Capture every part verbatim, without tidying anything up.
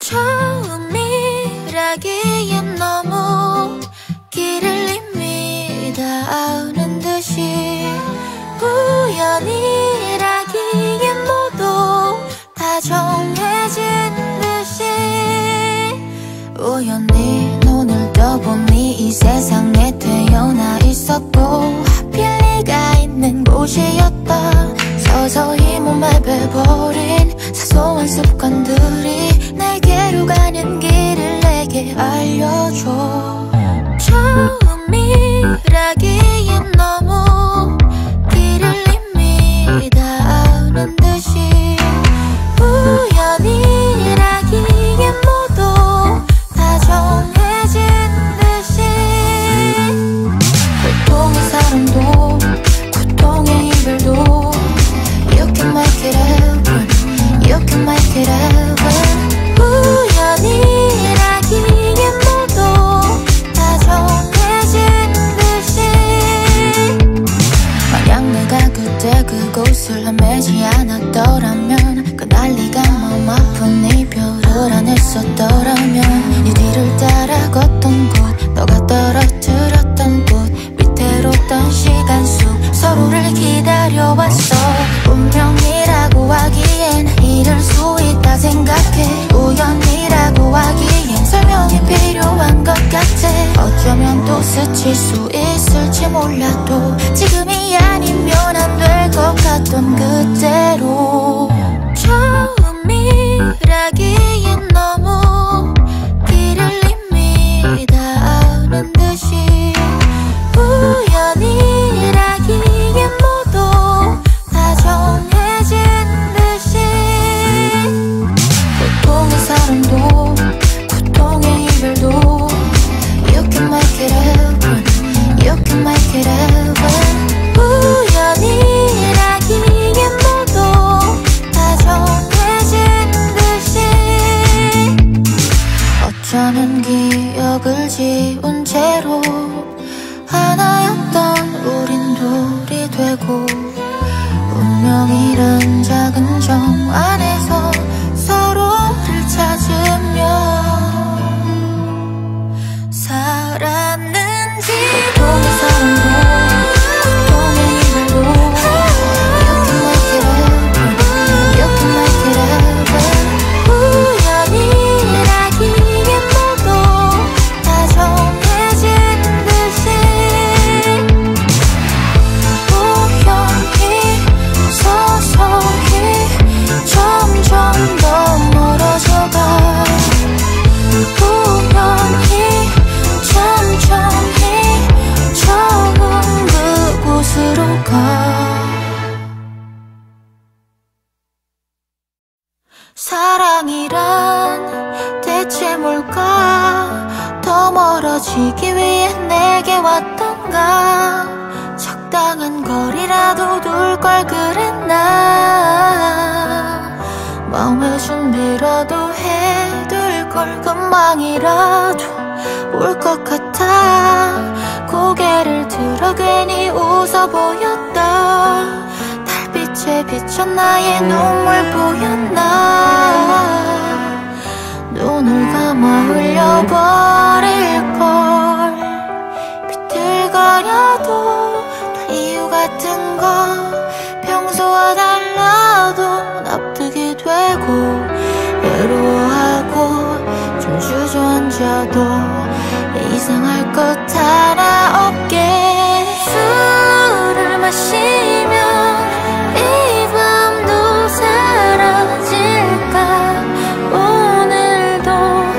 처음이라기엔 너무 길을 이미 다 아는 듯이 우연이라기엔 모두 다 정해진 듯이 우연히 눈을 떠보니 이 세상에 태어나 있었고 하필 네가 있는 곳이었다. 서서히 몸에 배버린 사소한 습관들이 내게로 가는 길을 내게 알려줘. 처음이라기엔 너무 길을 이미 다 아는 듯이 우연이라기엔 모두 다 정해진 듯이 고통의 사랑도 고통의 이별도 You can make it happen, you can make it happen. 우연이라기엔 모두 다 정해진 듯이 만약 내가 그때 그곳을 헤매지 않았더라면 그날 네가 마음 아픈 이별을 안 했었더라면 네 뒤를 따라 걷던 곳 너가 떨어뜨렸던 꽃 밑으로 떤 시간 속 서로를 기다려왔어. 운명이라고 하기엔 이럴 수 있다 생각해. 우연이라고 하기엔 설명이 필요한 것 같아. 어쩌면 또 스칠 수 있을지 몰라도 지금이 아니면 안 될 것 같던 그때로 처음이라기엔 너무 길을 이미 다 아는 듯이 우연이라기엔 모두 다 정해진 듯이 고통의 사랑도 고통의 이별도 You can make it happen, you can make it happen. 우연이라기엔 모두 다 정해진 듯이 어쩌면 기억을 지운 채로 하나였던 우린 둘이 되고 운명이란 작은 정 안에서 서로를 찾으며 살았는지 고통의 사랑도 고통의 이별도 You can make it happen, you can make it happen. 우연이라기엔 모두 다 정해진 듯이 우연히 서서히 점점 더 멀어져가 우연히 천천히 처음 그곳으로 가. 사랑이란 대체 뭘까? 더 멀어지기 위해 내게 왔던가? 적당한 거리라도 둘 걸 그랬나? 마음의 준비라도 해둘 걸 금방이라도 올 것 같아. 고개를 들어 괜히 웃어 보였다. 달빛에 비춰 나의 눈물 보였나? 눈을 감아 흘려버릴걸. 비틀거려도 다 이유 같은 거 평소와 달라도 납득이 되고 외로워하고 좀 주저앉아도 이상할 것 하나 없게 술을 마시면 이 밤도 사라질까? 오늘도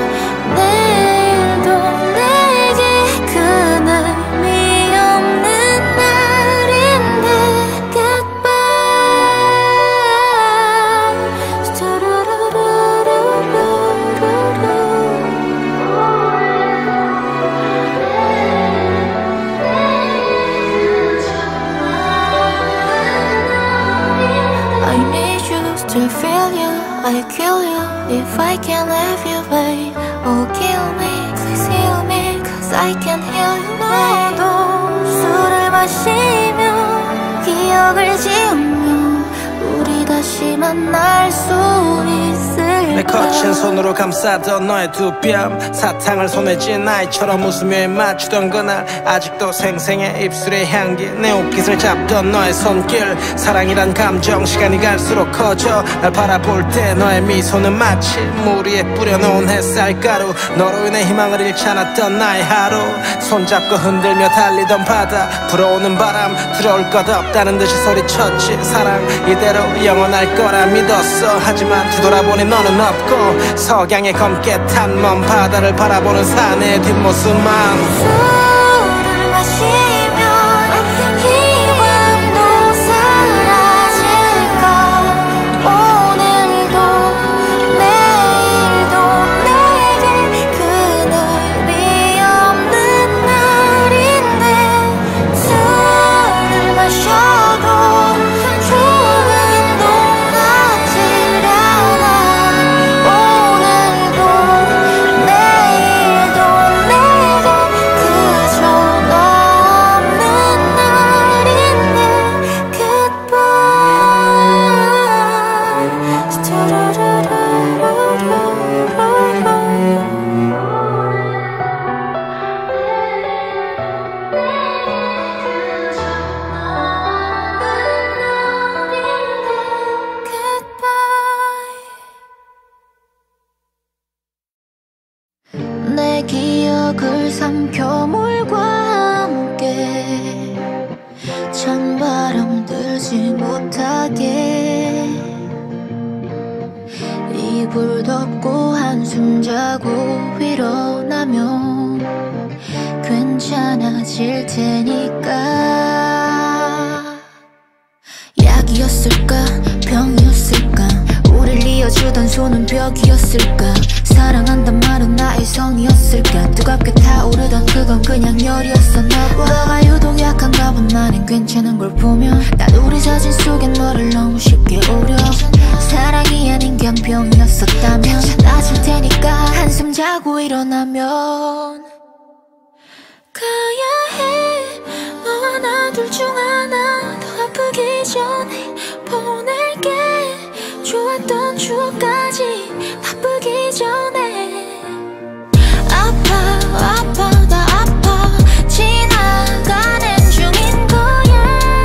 내일도 내게 큰 의미 없는 날인데 Goodbye. I need you to feel you. I kill you if I can't have you, babe. Oh, kill me, please heal me, cause I can't heal you, babe. 너도 술을 마시며 기억을 지우며 우리 다시 만날 수 있을 내 거친 손으로 감싸던 너의 두 뺨, 사탕을 손에 쥔 아이처럼 웃으며 맞추던 그날 아직도 생생해 입술의 향기. 내 옷깃을 잡던 너의 손길, 사랑이란 감정 시간이 갈수록 커져. 날 바라볼 때 너의 미소는 마치 물 위에 뿌려놓은 햇살가루. 너로 인해 희망을 잃지 않았던 나의 하루. 손잡고 흔들며 달리던 바다, 불어오는 바람 들어올 것 없다는 듯이 소리쳤지. 사랑 이대로 영원할 거라 믿었어. 하지만 뒤돌아보니 너는 없고, 석양에 검게 탄 먼 바다를 바라보는 사내의 뒷모습만. 술을 마시면 희망도 사라질까. 오늘도 내일도 내게 그늘이 없는 날인데, 술을 마셔도 좋은 놈 같질 않아. 오늘도 내일도 내게 그저 너 없는 날인데. Goodbye. 스타라라라라라라. 내 기억을 삼켜 물과 함께 찬바람 들지 못하게. 이불 덮고 한숨 자고 일어나면 괜찮아질 테니까. 약이었을까 병이었을까, 우릴 이어주던 손은 벽이었을까. 사랑한단 말은 나의 성이었을까. 뜨겁게 타오르던 그건 그냥 열이었었나 봐. 너가 유독 약한가 봐. 나는 괜찮은 걸 보면 난 우리 사진 속에 너를 너무 쉽게 오려. 사랑이 아닌 병이었었다면 괜찮아질 테니까. 한숨 자고 일어나면 가야 해. 너와 나 둘 중 하나 더 아프기 전에 보낼게. 좋았던 추억까지 나쁘기 전에. 아파 아파 나 아파 지나가는 중인 거야.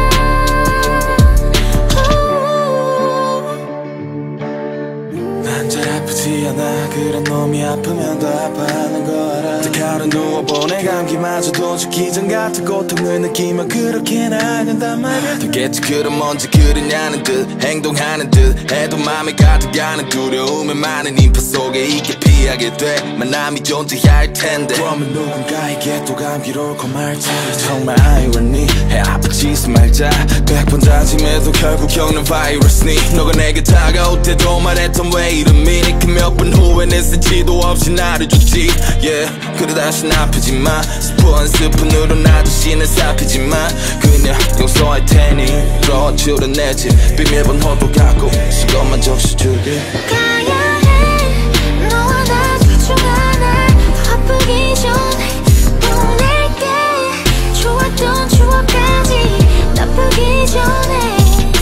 난 잘 아프지 않아. 그런 놈이 아프면 더 아파하는 거 알아. 가로 누워보내 감기마저도 죽기 전 같은 고통을 느끼며 그렇게 나간단 말이야. 되겠지 그럼 뭔지 그러냐는 듯 행동하는 듯 해도 맘에 가득하는 두려움에 많은 인파 속에 있게 피하게 돼. 만남이 존재할 텐데 그러면 누군가에게 또 감기로 올 말지. 정말 아이러니해. 아프지 말자 백 번 다짐해도 결국 겪는 바이러스니. 너가 내게 다가올 때도 말했던 왜 이름이니. 그 몇 분 후엔 있을지도 없이 나를 줬지. Yeah 그래 다신 아프지마. 스푼 한 스푼으로 나 자신을 살피지마. 그냥 용서할 테니 들어줄은 내집 비밀번호도 갖고 수건만 적셔줄게. 가야 해. 너와 나 둘 중 하나 더 아프기 전에 보낼게. 좋았던 추억까지 나쁘기 전에.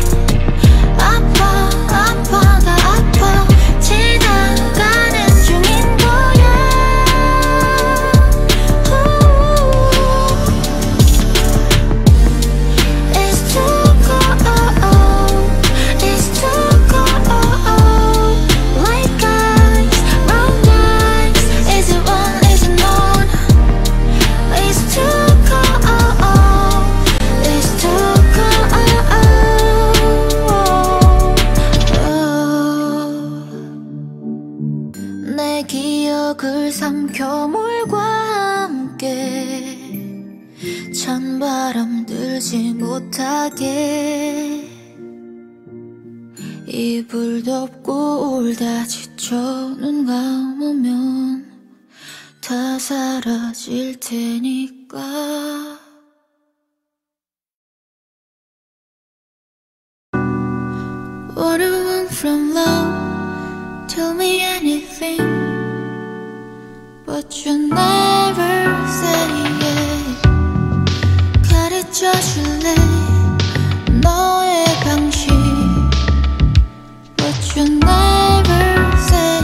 아파 아파 다 아파 지나가는 중인 거야. It's too cold, it's too cold. Like ice, round eyes. Is it one, is it none? It's too cold, it's too cold. 내 기억을 삼켜 물과 함께 찬바람 들지 못하게. 이불 덮고 울다 지쳐 눈 감으면 다 사라질 테니까. What I want from love, tell me anything, but you never say it. 가르쳐줄래 너의 방식, but you never say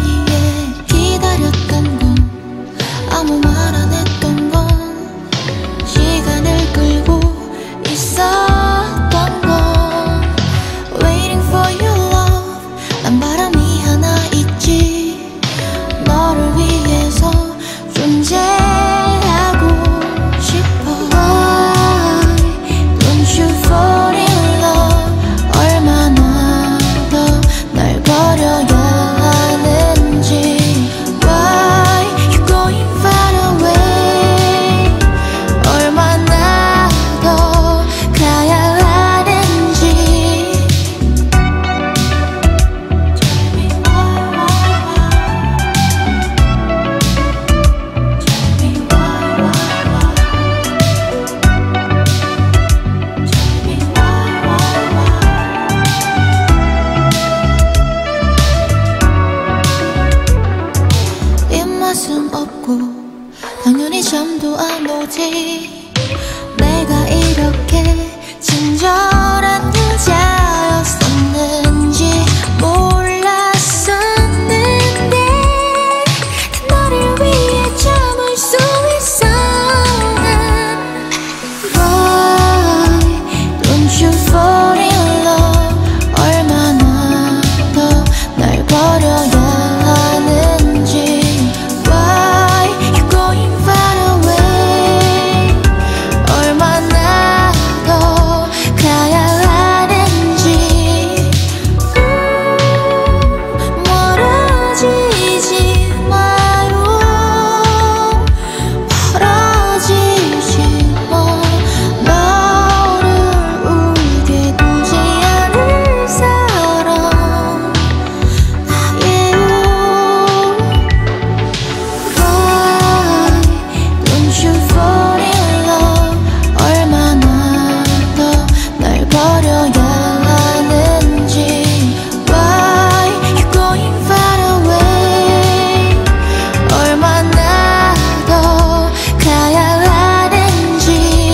잠도 안 오지. 내가 이렇게 친절한 여자였었는지 몰랐었는데 너를 위해 참을 수 있어. 난 Why don't you fall in love? 얼마나 더 날 버려야 하는지. Why you going far away? 얼마나 더 가야 하는지. 멀어지지 마요. 멀어지지 마. 너를 울게 두지 않을 사람 나예요. Why don't you fall in love? 얼마나 더 날 버려야 하는지. Why you going far away? 얼마나 더 가야 하는지.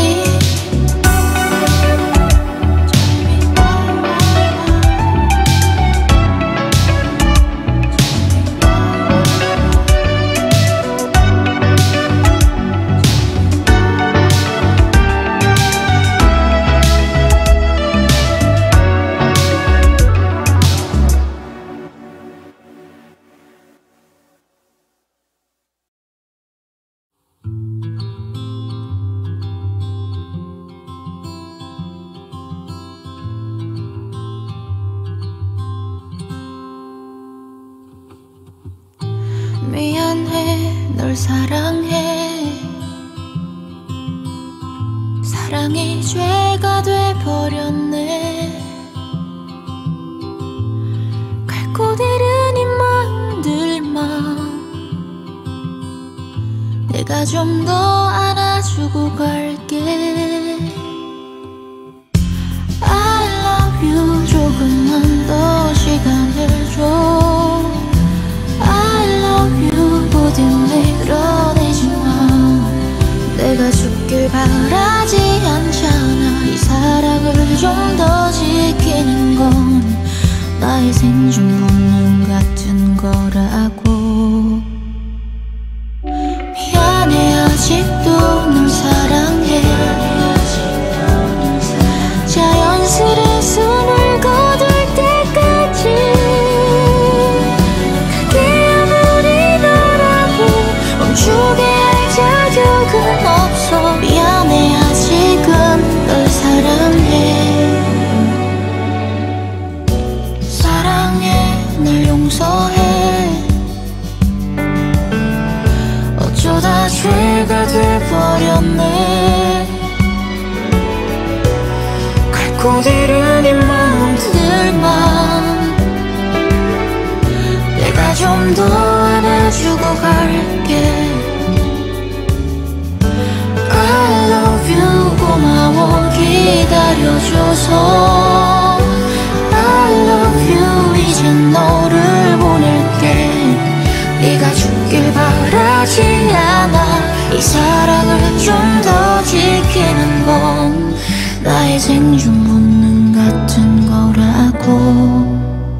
미안해, 널 사랑해. 사랑이 죄가 돼버렸네. 갈 곳 잃은 이 마음들만 내가 좀 더 안아주고 갈게. I love you. 조금만 더 시간을 줘. I love you. 부디 밀어내지만 내가 죽길 바라지 않잖아. 이 사랑을 좀 더 지키는 건 나의 생존 본능 같은 거라고. 미안해, 아직도 널 사랑해. 자연스레 숨을 거둘 때까지 그게 아무리 너라고 멈추게 할 자격은 없어. 미안해, 아직은 널 사랑해. 사랑해, 날 용서해. 어쩌다 죄가 돼버렸네. 갈 곳 잃은 이 마음들만 내가 좀 더 안아주고 갈게. I love you. 고마워, 기다려줘서. I love you. 이젠 너를 보낼게. 네가 죽길 바라지 않아. 이 사랑을 좀 더 지키는 건 나의 생존 본능 같은 거라고.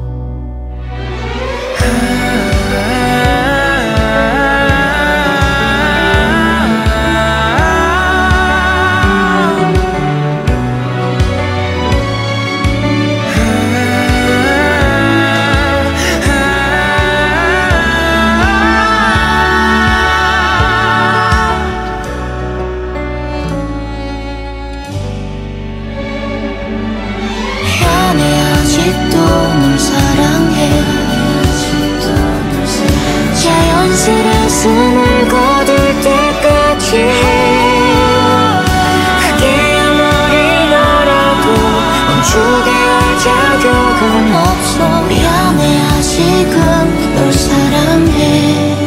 아직도 널 사랑해. 자연스레 숨을 거둘 때까지 그게 아무리 너라도 멈추게 할 자격은 없어. 미안해, 아직은 널 사랑해.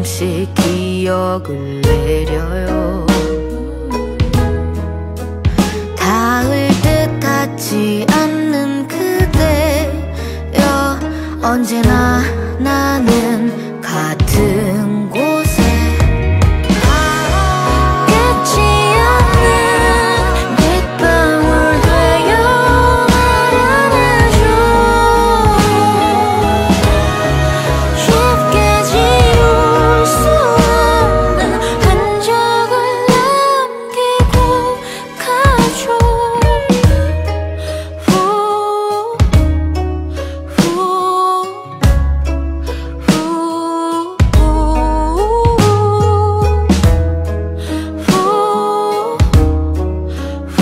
조금씩 기억을 내려요. 닿을 듯 닿지 않는 그대여, 언제나 나는 같은 곳에 끝이 없는 빗방울 되어 날 안아줘. 쉽게 지울 수 없는 흔적을 남기고 가죠. 후, 후, 후, 후, 후, 후,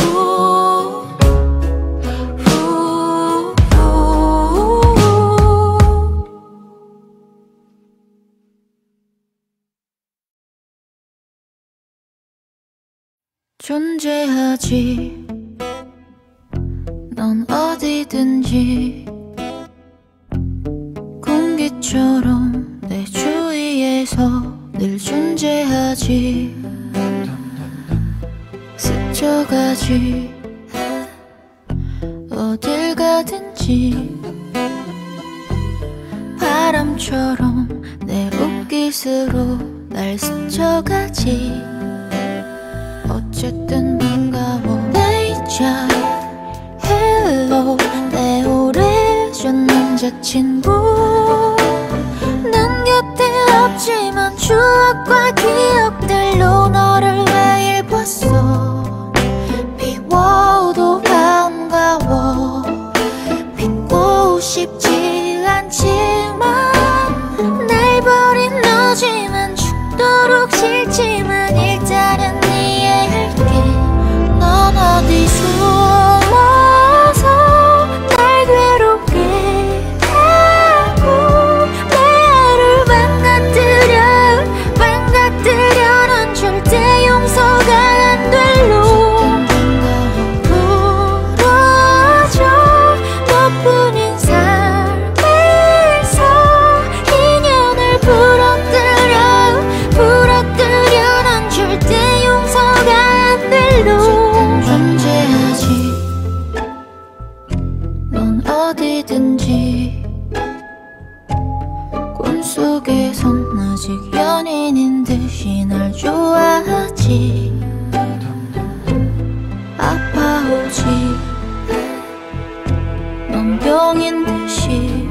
후. 존재하지, 넌 어디든지 공기처럼 내 주위에서 늘 존재하지. 스쳐가지, 어딜 가든지 바람처럼 내 옷깃으로 날 스쳐가지. 어쨌든 반가워. Nature, hello, 내 오래전 남자친구. 난 곁에 없지만 추억과 기억들로 너를 매일 봤어. 비워도 반가워. 믿고 싶지 않지만 날 버린 너지만 죽도록 싫지만 일단은 넌 어디 숨어서 날 괴롭게 하고 내 하루 망가뜨려 망가뜨려. 넌 절대 용서가 안 될로 부러져. 너뿐인 삶에서 인연을 부러뜨려 부러뜨려. 넌 절대 용서가 안 될로. 존재하지, 넌 어디든지 꿈속에선 아직 연인인 듯이 날 좋아하지. 아파오지, 넌 병인 듯이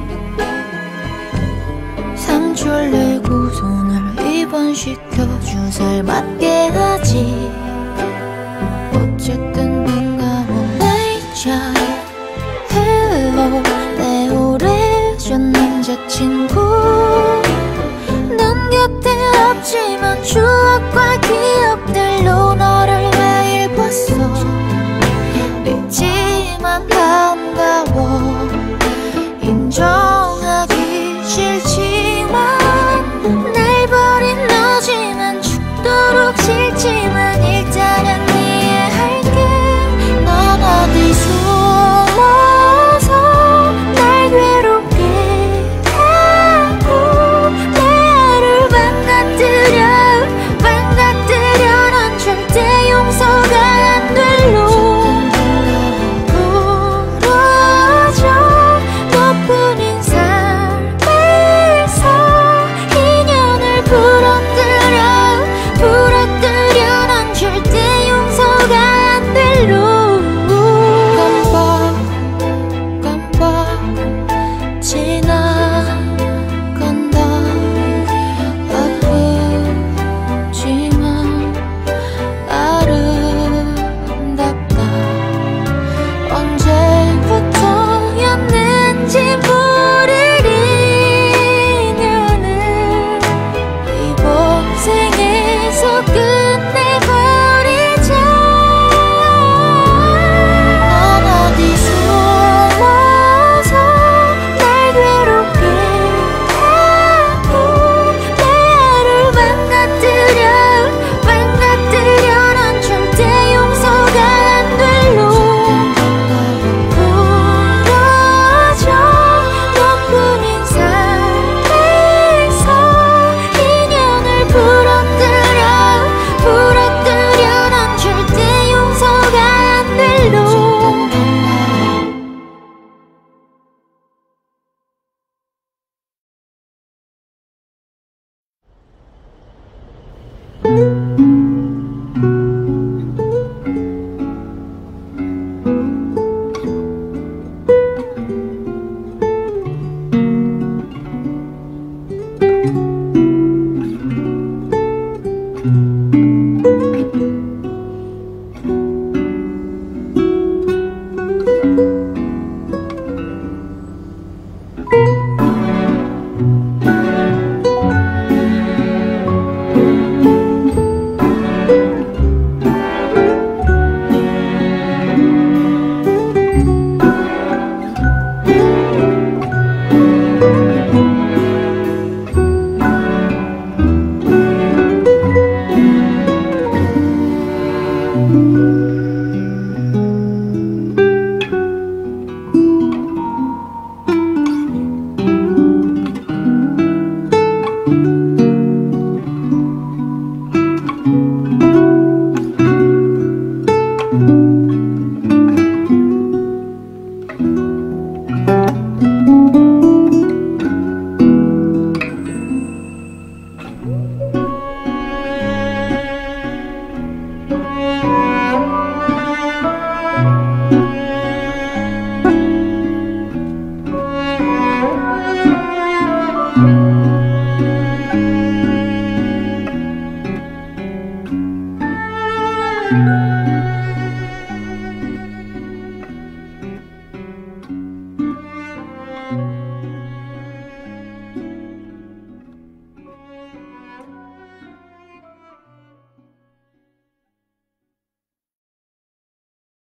상처를 내고 손을 입원시켜 주사를 맞게 하지. 어쨌든 반가워. Nature, hello, 내 오래전 남자친구. 넌 곁에 없지만 추억과 기억들로 너를 매일 봤어. 믿지만 반가워. 인정하기 싫지만 날 버린 너지만 죽도록 싫지만 일단은 넌 어디 숨어서 날 괴롭게 하고 내 하루 망가뜨려 망가뜨려. 넌 절대 용서가 안 될로 부러져. 너뿐인 삶에서 인연을 부러뜨려